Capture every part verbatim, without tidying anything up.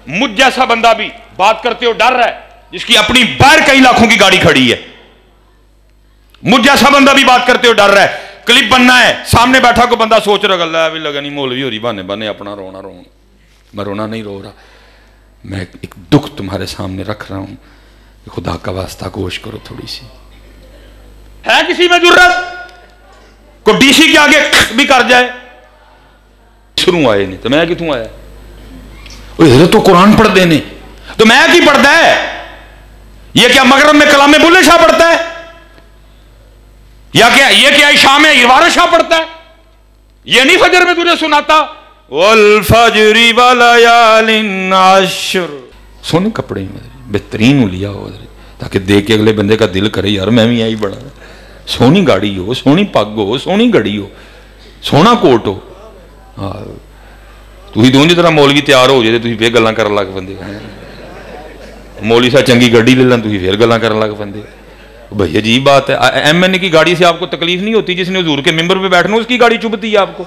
मुझ जैसा बंदा भी बात करते हो डर रहा है, जिसकी अपनी बाहर कई लाखों की गाड़ी खड़ी है, मुझ जैसा बंदा भी बात करते हो डर रहा है। क्लिप बनना है, सामने बैठा को बंदा सोच रहा गल्ला भी लगा नहीं मौलवी हो रही बहाने बने अपना रोना रोना। मैं रोना नहीं रो रहा, मैं एक दुख तुम्हारे सामने रख रहा हूं, खुदा का वास्ता गोश करो थोड़ी सी। है किसी में जरूरत को डीसी के आगे भी कर जाए? शुरू आए नहीं तो मैं कितों आया? इधर तो कुरान पढ़ देने तो मैं की पढ़ता है? ये क्या मगरब में कलामे बुल्ले शाह पढ़ता है? या क्या ये क्या इशा में इरवार शाह पढ़ता है? ये नहीं फजर में तुझे सुनाता वल फजरी वलयालिन अश्र? सोने कपड़े में बेहतरीन लिया हो ताकि देख के अगले बंदे का दिल करे यार मैं भी यही बड़ा। सोनी गाड़ी हो, सोनी पग हो, सोनी घड़ी हो, सोना कोट हो। हाँ तुम दोनों की तरह मौलवी तैयार हो जाए तो फिर गल्लां करन लग पैंदे। मौलवी साहब चंगी गड्डी ले लें तो फिर गल्लां करन लग पैंदे। भाई अजीब बात है, एम एन ए की गाड़ी से आपको तकलीफ नहीं होती? जिसने हुजूर के मिंबर पे बैठना उसकी गाड़ी चुभती है आपको?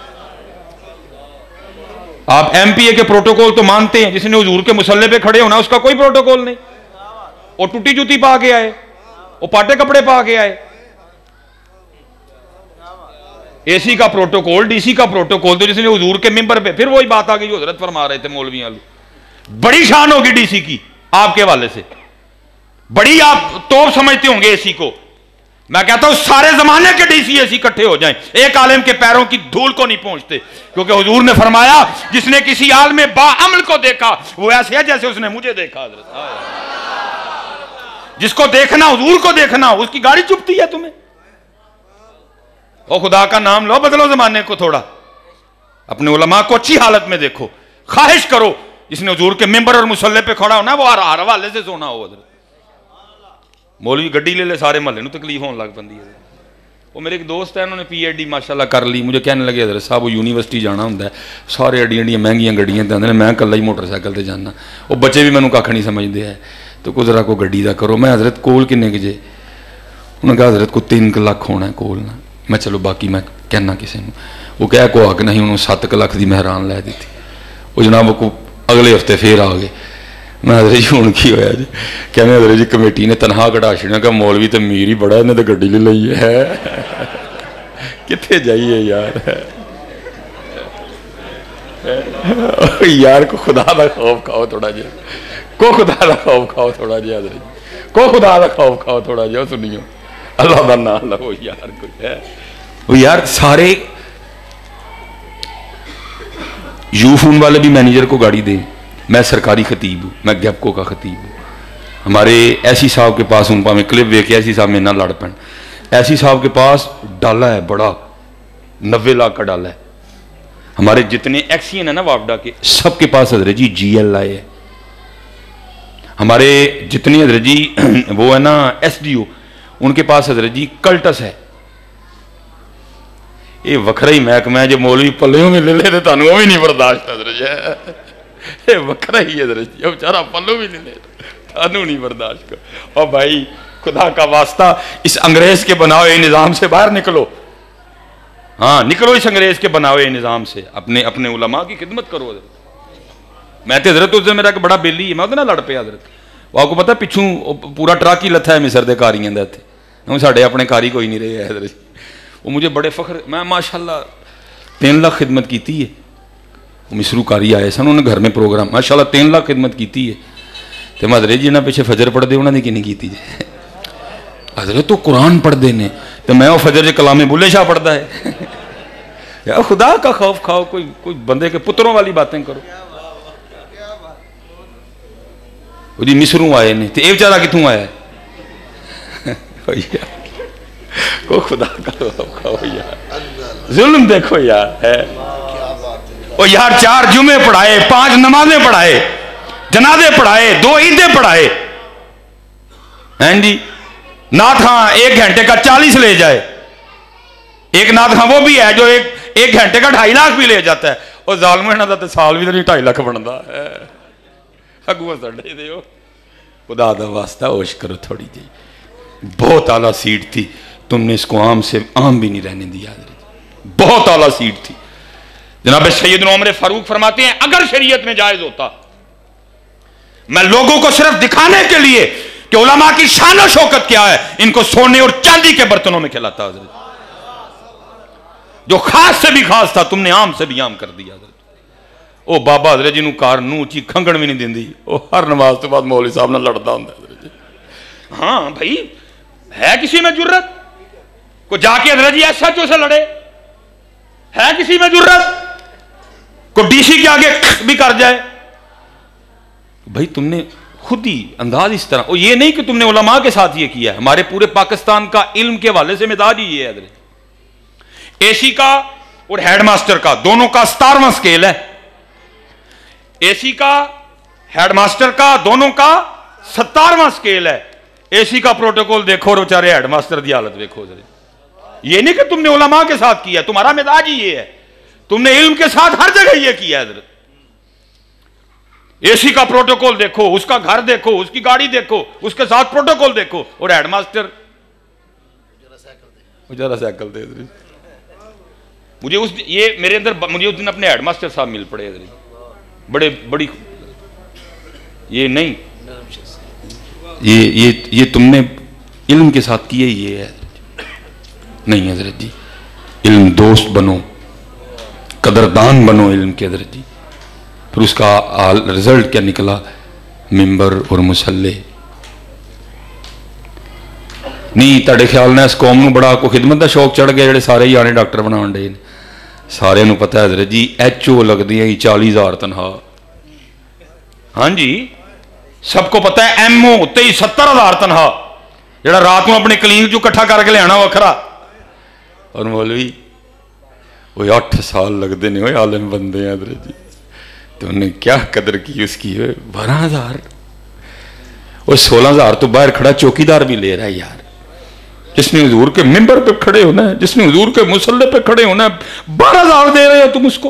आप एम पी ए के प्रोटोकॉल तो मानते हैं, जिसने हुजूर के मुसल्ले पे खड़े होना उसका कोई प्रोटोकॉल नहीं। वो टूटी जूती पा के आए, वो पाटे कपड़े पा के आए। एसी का प्रोटोकॉल, डीसी का प्रोटोकॉल तो जिसने हुजूर के मिंबर पे, फिर वही बात आ गई जो हजरत फरमा रहे थे मौलवी आलू, बड़ी शान होगी डीसी की आपके हवाले से, बड़ी आप तोप समझते होंगे एसी को। मैं कहता हूं सारे जमाने के डीसी एसी इकट्ठे हो जाएं, एक आलिम के पैरों की धूल को नहीं पहुंचते, क्योंकि हुजूर ने फरमाया जिसने किसी आलिम बाअमल को देखा वो ऐसे है जैसे उसने मुझे देखा। जिसको देखना हुजूर को देखना, उसकी गाड़ी चुभती है तुम्हें? ओ खुदा का नाम लो, बदलो जमाने को थोड़ा, अपने उलमा को अच्छी हालत में देखो, ख्वाहिश करो जिसने हुजूर के मिंबर और मुसल्ले पे खड़ा होना वो हर हवाले से सोना हो। मौलवी गड्डी ले ले सारे महल्ले में तकलीफ होने लग पी है। वो मेरे एक दोस्त है, उन्होंने पी एच डी माशाल्लाह कर ली, मुझे कहने लगे हजरत साहब वो यूनिवर्सिटी जाना होंगे, सारे एडियां एडियां महंगियां गड्डियां ते आंदे ने, मैं कल्ला ही मोटरसाइकिल से जाना, वो बच्चे भी मैंने कख नहीं समझते है, तो गुजरा को गड्डी का करो। मैं हजरत कोल किन्ने के जे? उन्हें कहा हजरत को तीन क लख होना है कोल ना। मैं चलो बाकी मैं कहना किसी को, वो कह को हक नहीं, उन्होंने सत्त क लख की मेहरान लै दी। वो जनाब को अगले हफ्ते फिर आ गए। मैं हजरत जी हूँ की होया जी? कहने हजरत जी कमेटी ने तनखा कटा छड़िया, क्या मौलवी तो अमीर ही बड़ा, इन्हें तो गड्डी ले ली है। कितने जाइए यार, यार को खुदा का खौफ खाओ थोड़ा जिहा, को खुदा का खौफ खाओ थोड़ा जिहा, हजरत जी को खुदा का खौफ खाओ थोड़ा जिहा, सुनियो अल्लाह का नाम लो यार। कोई है वो यार, सारे यूफोन वाले भी मैनेजर को गाड़ी दें। मैं सरकारी खतीब हूँ, मैं गैपको का खतीब हूँ। हमारे ऐसी साहब के पास हूँ, पावे क्लिप वे के ऐसी साहब में ना लड़ पैन, ऐसी साहब के पास डाला है बड़ा, नब्बे लाख का डाला है। हमारे जितने एक्सियन है ना वापडा के, सबके पास हजरत जी जी एल आई है। हमारे जितनी हजरत जी वो है ना एस डी ओ, उनके पास हजरत जी कल्टस है। ये वखरा ही महकमा है, जो मौलवी पल्ले में ले ले तो तुहानू वो भी नहीं बर्दाश्त हजरत जी, ये वखरा ही है हजरत जी, बेचारा पल्लू भी नहीं ले तुहानू नहीं बर्दाश्त कर। और भाई खुदा का वास्ता इस अंग्रेज के बनाए निजाम से बाहर निकलो। हाँ निकलो इस अंग्रेज के बनाए निजाम से, अपने अपने उलमा की खिदमत करो। हजरत मैं तो हजरत उस दिन मेरा एक बड़ा बेली है, मैं उसके लड़ पे हजरत, वो आपको पता पिछू पूरा ट्रक ही लथा है मिसर के कारियां का, हूँ साढ़े अपने कारी कोई नहीं रहे हजरत जी। वो मुझे बड़े फख्र, मैं माशाल्लाह तीन लाख खिदमत की है। वो मिसरू कारी आए सन, उन्होंने घर में प्रोग्राम माशाल्लाह तीन लाख खिदमत की है। तो मैं हजरत जी ना पिछे फजर पढ़ते उन्होंने कि नहीं की जे? हजरत तो कुरान पढ़ते हैं, तो मैं वो फजर च कलामे बुल्ले शाह पढ़ता है। यार खुदा का खौफ खाओ, कोई कोई बंदे के पुत्रों वाली बातें करो। वो जी मिसरू आए ने, तो ये बेचारा कितों आया को खुदा का खौफ खाओ यार, जुल्म देखो यार है। ओ यार चार जुमे पढ़ाए, पांच नमाजें पढ़ाए, जनाजे पढ़ाए, दो ईदें पढ़ाए, हैं जी। नाथ खां एक घंटे का चालीस ले जाए, एक नाथ खां वो भी है जो एक एक घंटे का ढाई लाख भी ले जाता है। और जालम इन्हों का साल भी तो नहीं ढाई लाख बनता है। अगुआ साढ़े दे खुदा दा वास्ता होश करो थोड़ी जी, बहुत आला सीट थी, तुमने इसको आम से आम भी नहीं रहने दिया, बहुत आला सीट थी। जनाब सैयदना उमर फारूक फरमाते हैं अगर शरीयत में जायज होता मैं लोगों को सिर्फ दिखाने के लिए कि उलमा की शान और शौकत क्या है, इनको सोने और चांदी के बर्तनों में खिलाता हजरत। जो खास से भी खास था तुमने आम से भी आम कर दिया हजरत। ओ बाबा हजरत जी नूं कार नूं ची खंगण भी नहीं दिंदी, ओ हर नमाज तो बाद मौलवी साहब नाल लड़दा हुंदा हजरत जी। हाँ भाई, है किसी में जुर्रत को जाके हजरत जी एस एच ओ से लड़े? है किसी में जुर्रत को डीसी के आगे भी कर जाए? भाई तुमने खुद ही अंदाज इस तरह, और ये नहीं कि तुमने उलमा के साथ ये किया है, हमारे पूरे पाकिस्तान का इल्म के हवाले से मिजाज ही ये है। एसी का और हेडमास्टर का दोनों का सतारवां स्केल है। एसी का हेडमास्टर का दोनों का सतारवां स्केल है। एसी का प्रोटोकॉल देखो और बेचारे हेडमास्टर की हालत देखो। ये नहीं कि तुमने उलमा के साथ किया, तुम्हारा मिजाज ही ये है, तुमने इल्म के साथ हर जगह ये किया है। एसी का प्रोटोकॉल देखो, उसका घर देखो, उसकी गाड़ी देखो, उसके साथ प्रोटोकॉल देखो, और हेडमास्टर जरा साइकिल दे दे। मुझे उस ये मेरे अंदर मुझे उस दिन अपने हेडमास्टर साहब मिल पड़े, बड़े बड़ी ये नहीं ये ये ये तुमने इल्म के साथ किए ये है नहीं हजरत जी। इल्म दोस्त बनो, कदरदान बनो इल्म के हजरत जी। फिर उसका रिजल्ट क्या निकला? मिंबर और मुसल्ले। नहीं तेरे ख्याल ने इस कौम नूं बड़ा को खिदमत का शौक चढ़ गया, जेडे सारे ही आने डॉक्टर बनाने डे ने। सारे नूं पता है हजरत जी एच ओ लगती है चाली हजार तनख्वाह। हाँ जी, सबको पता है एम ओ उत्ते ही सत्तर हजार तनख्वाह, जेड़ा रात में अपनी क्लीनिक चो इकट्ठा करके लिया वखरा। और मौलवी वो अठ साल लगते ने, वो आलम बंदे हैं हजरत जी। तो उन्हें क्या कदर की उसकी? बारह हजार और सोलह हजार तो बाहर खड़ा चौकीदार भी ले रहा है यार। जिसने हुजूर के मिंबर पे खड़े होना है, जिसने हुजूर के मुसल्ले पे खड़े होना है, बारह हजार दे रहे हो तुम उसको।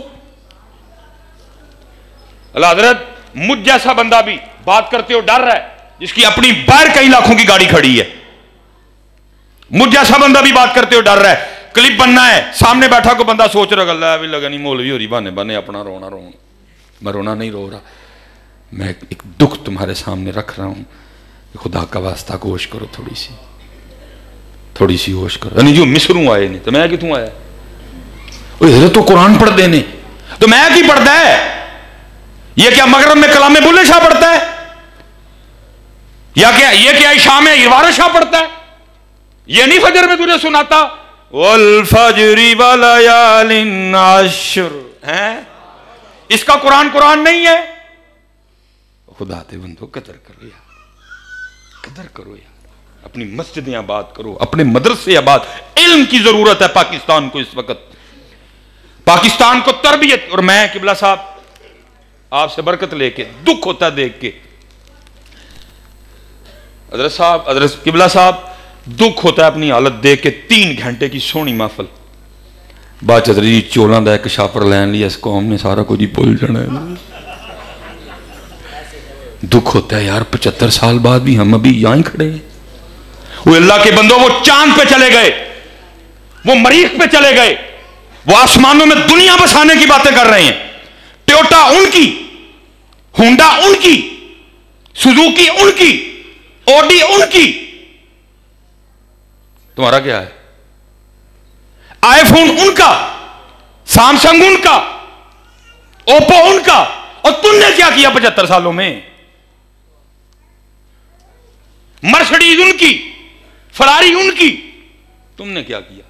अल्लाह हजरत मुझ जैसा बंदा भी बात करते हो डर रहा है, जिसकी अपनी बाहर कई लाखों की गाड़ी खड़ी है। मुझ जैसा बंदा भी बात करते हो डर रहा है। क्लिप बनना है, सामने बैठा को बंदा सोच रहा गला भी लगा नहीं मौलवी हो रही बने बने अपना रोना रो। मैं रोना नहीं रो रहा, मैं एक दुख तुम्हारे सामने रख रहा हूं। खुदा का वास्ता होश करो, थोड़ी सी थोड़ी सी होश करो। नहीं जो मिसरू आए नहीं तो मैं कितों आया? वो तो कुरान पढ़ देने तो मैं की पढ़ता है? ये क्या मगरब में कलामे बुल्ले शाह पढ़ता है? या क्या ये क्या इशा में इरवार शाह पढ़ता है? ये नहीं फजर में तुझे सुनाता वल फजरी वलयालिन अश्र है? इसका कुरान कुरान नहीं है। खुदा ते बंदो कदर करो यार, कदर करो यार, अपनी मस्जिदें आबाद करो, अपने मदरसे आबाद। इल्म की जरूरत है पाकिस्तान को इस वक्त, पाकिस्तान को तरबियत। और मैं किबला साहब आपसे बरकत लेके दुख होता देख के, हजरत साहब हजरत किबला साहब दुख होता है अपनी हालत देख के। तीन घंटे की सोहनी महफल बाद हजरत जी चोलों का एक छापर लैन लिया, इस कौम ने सारा कुछ ही भूल जाना है। दुख होता है यार, पचहत्तर साल बाद भी हम अभी यहां खड़े हैं। वो अल्लाह के बंदों, वो चांद पे चले गए, वो मरीख पे चले गए, वो आसमानों में दुनिया बसाने की बातें कर रहे हैं। टोयोटा उनकी, होंडा उनकी, सुजुकी उनकी, ऑडी उनकी। तुम्हारा क्या है? आईफोन उनका, सैमसंग उनका, ओप्पो उनका। और तुमने क्या किया पचहत्तर सालों में? मर्सिडीज उनकी, फरारी उनकी। तुमने क्या किया?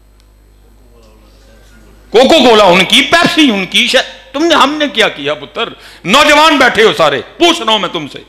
कोको कोला उनकी, पेप्सी उनकी। तुमने हमने क्या किया पुत्र? नौजवान बैठे हो सारे, पूछ रहा हूं मैं तुमसे।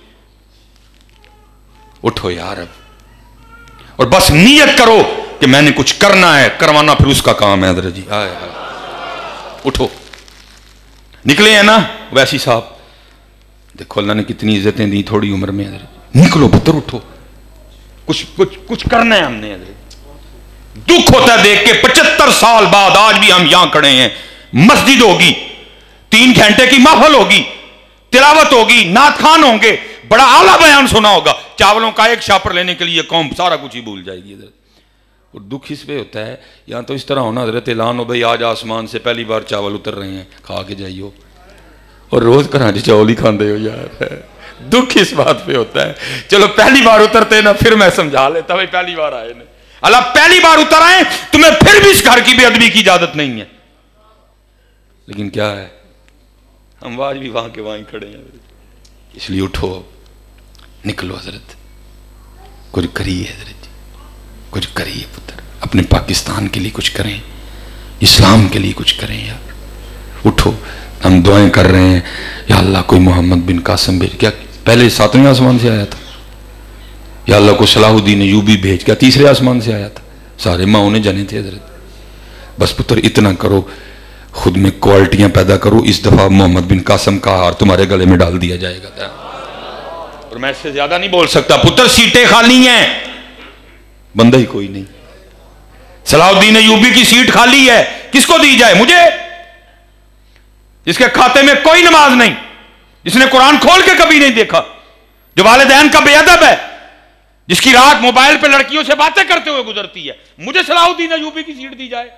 उठो यार अब, और बस नीयत करो कि मैंने कुछ करना है, करवाना फिर उसका काम है। हजरत जी आए आए उठो। निकले हैं ना वैसी साहब, देखो अल्लाह ने कितनी इज्जतें दी थोड़ी उम्र में। हजरत निकलो पुत्र, उठो, कुछ कुछ कुछ करना है हमने। हजरत दुख होता है देख के, पचहत्तर साल बाद आज भी हम यहां खड़े हैं। मस्जिद होगी, तीन घंटे की महफिल होगी, तिलावत होगी, नात खान होंगे, बड़ा आला बयान सुना होगा। चावलों का एक छापर लेने के लिए कौम सारा कुछ ही भूल जाएगी। हजरत और दुख इस पे होता है, या तो इस तरह होना हजरत ऐलान हो भाई आज आसमान से पहली बार चावल उतर रहे हैं, खा के जाइयो। और रोज घर चावल ही खाते हो यार, दुख इस बात पे होता है, चलो पहली बार उतरते ना, फिर मैं समझा लेता भाई पहली बार आए ना, अल्लाह पहली बार उतर आए तुम्हें फिर भी इस घर की बेअदबी की इजाजत नहीं है। लेकिन क्या है, हम आज भी वहां के वहां खड़े हैं। इसलिए उठो, निकलो हजरत, कुछ करिए हजरत जी, कुछ करिए पुत्र, अपने पाकिस्तान के लिए कुछ करें, इस्लाम के लिए कुछ करें यार। उठो, हम दुआएं कर रहे हैं, या अल्लाह कोई मोहम्मद बिन कासिम भेज, क्या पहले सातवें आसमान से आया था, या अल्लाह को सलाहुद्दीन अय्यूबी भेज, क्या तीसरे आसमान से आया था, सारे माओ ने जाने थे हजरत। बस पुत्र इतना करो, खुद में क्वालिटियां पैदा करो, इस दफा मोहम्मद बिन कासिम का हार तुम्हारे गले में डाल दिया जाएगा। और मैं इससे ज्यादा नहीं बोल सकता पुत्र, सीटें खाली हैं, बंदा ही कोई नहीं। सलाहुद्दीन अय्यूबी की सीट खाली है, किसको दी जाए? मुझे, जिसके खाते में कोई नमाज नहीं, जिसने कुरान खोल के कभी नहीं देखा, जो वालिदैन का बेअदब है, जिसकी रात मोबाइल पे लड़कियों से बातें करते हुए गुजरती है, मुझे सलाहुद्दीन अय्यूबी की सीट दी जाए।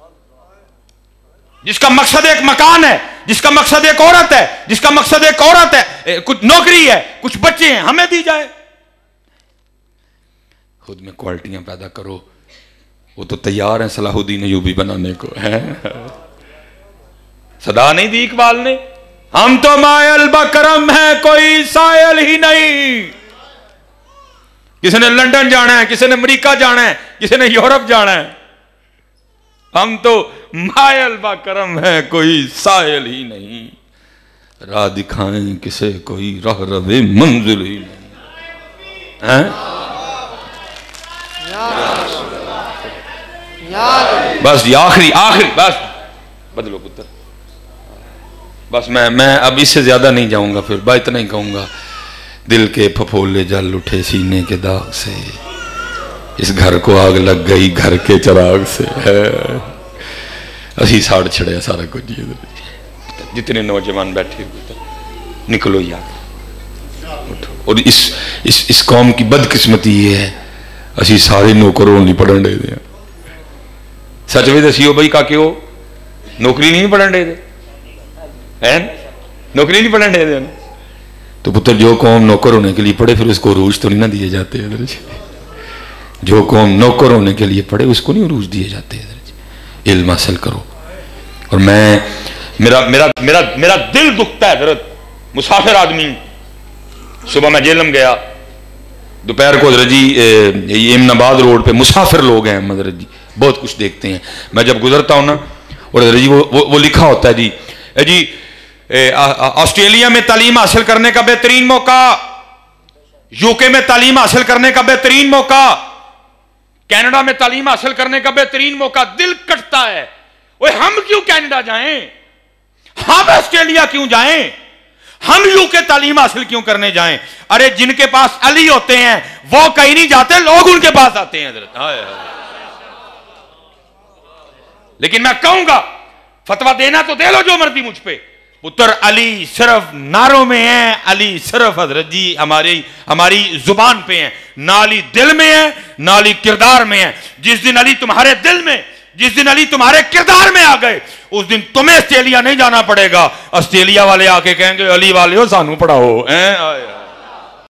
जिसका मकसद एक मकान है, जिसका मकसद एक औरत है, जिसका मकसद एक औरत है, कुछ नौकरी है, कुछ बच्चे हैं, हमें दी जाए। खुद में क्वालिटियां पैदा करो, वो तो तैयार है सलाहुद्दीन अय्यूबी बनाने को है। सदा नहीं दी इकबाल ने, हम तो मायल बकरम है कोई सायल ही नहीं। किसी ने लंदन जाना है, किसी ने अमेरिका जाना है, किसी ने यूरोप जाना है, हम तो मायल बकरम है कोई सायल ही नहीं। राह दिखाएं किसे कोई राह रवे मंजिल ही नहीं है। बस ये आखिरी आखिरी बस बदलो पुत्र, बस मैं मैं अब इससे ज्यादा नहीं जाऊंगा, फिर बस इतना ही कहूंगा, दिल के फफोले जल उठे सीने के दाग से, इस घर को आग लग गई घर के चिराग से है। असी साड़ छड़िया सारा कुछ, जितने नौजवान बैठे हुए निकलो यार, उठो। और इस इस इस कौम की बदकिस्मती ये है, असी सारे नौकरों नहीं पढ़न दे दे। सच में दसियो भाई काके हो, नौकरी नहीं पढ़न दे दे हैं, नौकरी नहीं पढ़न दे दे। तो पुत्र जो कौम नौकर होने के लिए पढ़े फिर उसको उरूज तो नहीं ना दिए जाते इधर। जो कौम नौकर होने के लिए पढ़े उसको नहीं उरूज दिए जाते इधर। इल्म हासिल करो। और मैं मेरा मेरा मेरा मेरा दिल दुखता है हजरत, मुसाफिर आदमी, सुबह मैं जेलम गया, दोपहर को हजरत जी ये इमनाबाद रोड पे मुसाफिर लोग हैं हजरत जी, बहुत कुछ देखते हैं। मैं जब गुजरता हूँ ना, और हजरत जी वो, वो वो लिखा होता है जी जी ऑस्ट्रेलिया में तालीम हासिल करने का बेहतरीन मौका, यूके में तालीम हासिल करने का बेहतरीन मौका, कनाडा में तालीम हासिल करने का बेहतरीन मौका। दिल कटता है, ओए हम क्यों कनाडा जाएं, हम ऑस्ट्रेलिया क्यों जाएं, हम यूके तालीम हासिल क्यों करने जाएं? अरे जिनके पास अली होते हैं वो कहीं नहीं जाते, लोग उनके पास आते हैं हजरत। लेकिन मैं कहूंगा, फतवा देना तो दे लो जो मर्जी मुझ पे, पुत्र अली सिर्फ नारों में है, अली सिर्फ हजरत जी हमारी हमारी जुबान पे है, ना अली दिल में है, ना अली किरदार में है। जिस दिन अली तुम्हारे दिल में, जिस दिन अली तुम्हारे किरदार में आ गए, उस दिन तुम्हें ऑस्ट्रेलिया नहीं जाना पड़ेगा। ऑस्ट्रेलिया वाले आके कहेंगे अली वाले हो सानू पढ़ाओ।